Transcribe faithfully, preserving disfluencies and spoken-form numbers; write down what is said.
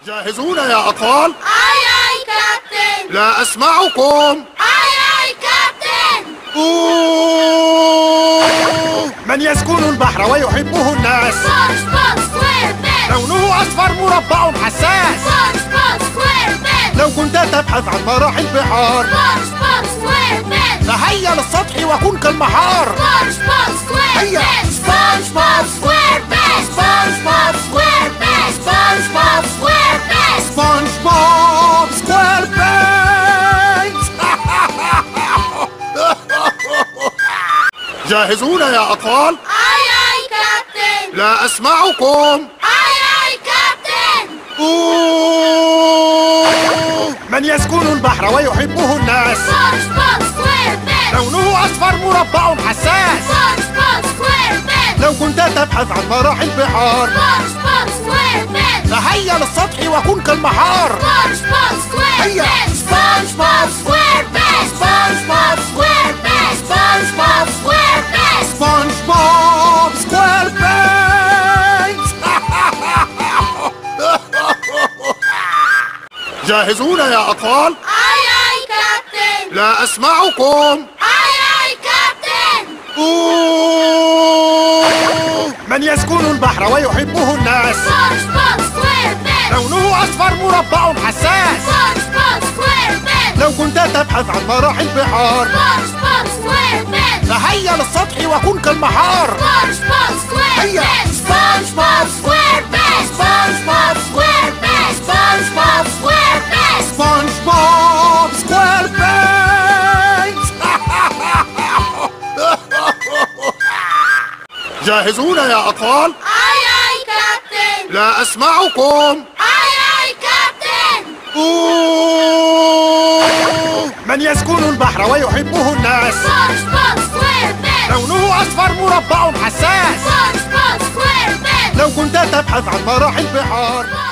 جاهزون يا أطفال؟ أي أي كابتن. لا أسمعكم. أي أي كابتن. أوه. من يسكن البحر ويحبه الناس؟ سبونج بوب سكوير بيت. لونه أصفر مربع حساس. سبونج بوب سكوير بيت. لو كنت تبحث عن مراحل البحار سبونج بوب سكوير بيت. فهيا للسطح وكن كالمحار. سبونج بوب سكوير هيا. بيت. سبونج بوب سكوير بيت. سبونج بوب سكوير بيت. سبونج بوب سكوير بيت. سبونج بوب سكوير بيت. جاهزون يا أطفال؟ أي أي كابتن. لا أسمعكم. أي أي كابتن. أوه. من يسكن البحر ويحبه الناس؟ سبونج بوب سكوير بيت. لونه أصفر مربع حساس. سبونج بوب سكوير بيت. لو كنت تبحث عن مراحل البحار سبونج بوب سكوير بيت. فهيا للسطح وكن كالمحار. سبونج بوب سكوير هيا. بيت. سبونج بوب سكوير بيت. سبونج بوب سكوير بيت. سبونج بوب سكوير بيت. سبونج بوب سكوير بيت. جاهزون يا أطفال؟ أي أي كابتن. لا أسمعكم. أي أي كابتن. أوه. من يسكن البحر ويحبه الناس؟ سبونج بوب سكوير بيت. لونه أصفر مربع حساس. سبونج بوب سكوير بيت. لو كنت تبحث عن مراحل البحار سبونج بوب سكوير بيت. فهيا للسطح وكن كالمحار. سبونج بوب سكوير هيا. بيت. سبونج بوب سكوير بيت. سبونج بوب سكوير بيت. سبونج بوب سكوير بيت. سبونج بوب سكوير بيت. جاهزون يا أطفال؟ أي أي كابتن. لا أسمعكم. أي أي كابتن. أوه. من يسكن البحر ويحبه الناس؟ سبونج بوب سكوير بيت. لونه أصفر مربع حساس. سبونج بوب سكوير بيت. لو كنت تبحث عن مراحل البحار